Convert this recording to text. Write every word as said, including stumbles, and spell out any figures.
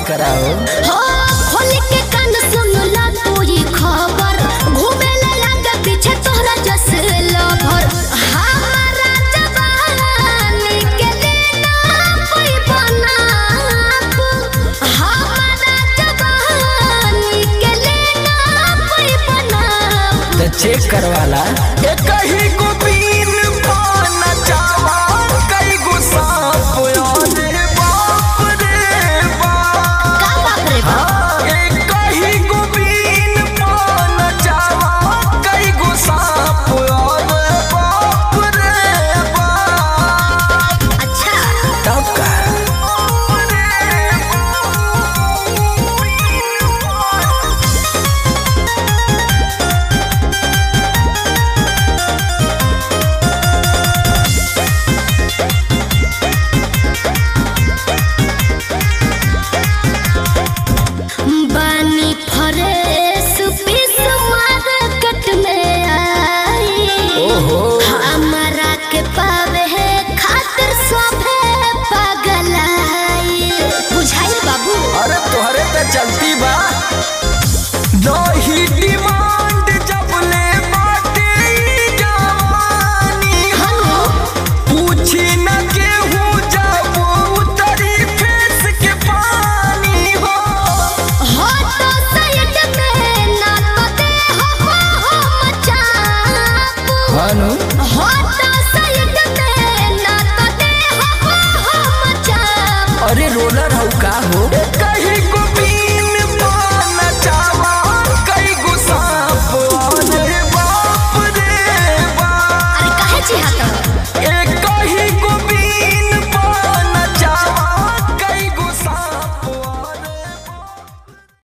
कराओ। हो खोल के कान सुन ला तू ही खबर, घूमे ले लगा पीछे तोहरा जस लभर। हमारा जवानी के लेना कोई बनाप, हमारा जवानी के लेना कोई बनाप। तो चेक करवाला कहीं को बीन पाना चावा कई गो सांप रे बाप रे बाप। का बाप रे बाप? ए कहीं को बीन पाना चावा कई गो सांप रे बाप रे बाप। अच्छा तब का बानी फरेस पीस मार्केट में आई, हमारा के पावे है खातिर सोफे पागल आई। बुझाई बाबू? अरे तोहरे पे चलती बा दही डिमांड जब ले बाटे ई जवानी हनु पूछी न केहू जब उतरी फेस के पानी हो। हो तो साइड में ना तो दे हो हो मचाप। हनु हो तो साइड में ना तो दे हो हो मचाप। अरे रोलर हौ का हो